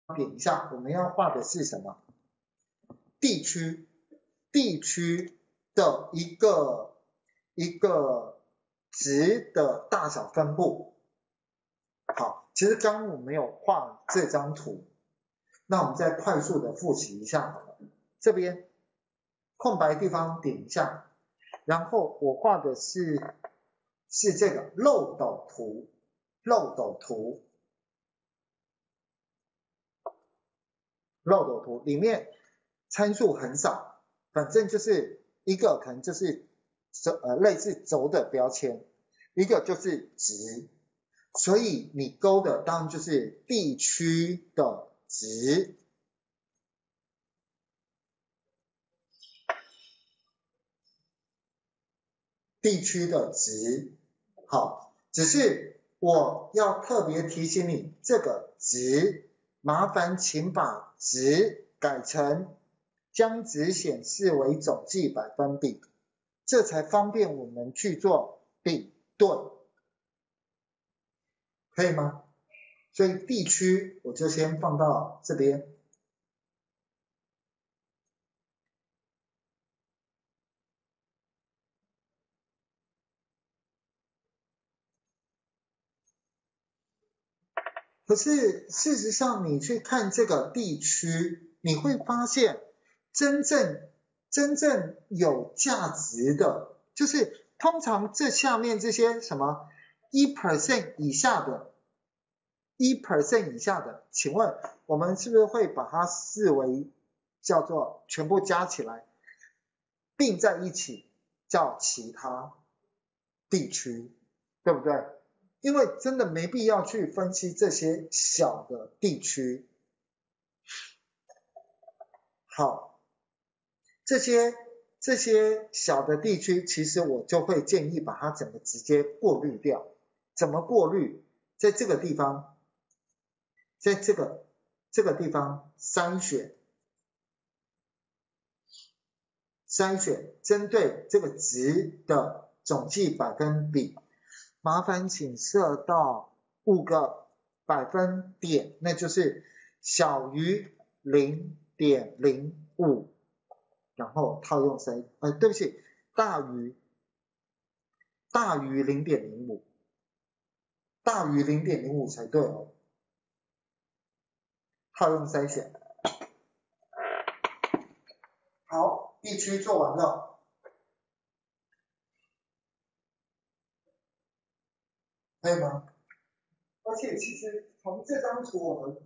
点一下，我们要画的是什么？地区的一个值的大小分布。好，其实刚刚我没有画这张图，那我们再快速的复习一下好了。这边空白地方点一下，然后我画的是这个漏斗图，里面参数很少，反正就是一个可能就是类似轴的标签，一个就是值，所以你勾的当然就是地区的值。好，只是我要特别提醒你，这个值，麻烦请把值改成将值显示为总计百分比，这才方便我们去做比对，可以吗？所以地区我就先放到这边。可是事实上，你去看这个地区，你会发现真正有价值的，就是通常这下面这些什么1% 以下的，1% 以下的，请问我们是不是会把它视为叫做全部加起来并在一起叫其他地区，对不对？因为真的没必要去分析这些小的地区。好，这些小的地区，其实我就会建议把它整个直接过滤掉。怎么过滤？在这个地方，在这个地方筛选针对这个值的总计百分比，麻烦请设到5个百分点，那就是小于0.05，然后套用对不起，大于0.05，大于0.05才对哦。套用筛选。好，地区做完了，可以吗？而且其实从这张图我们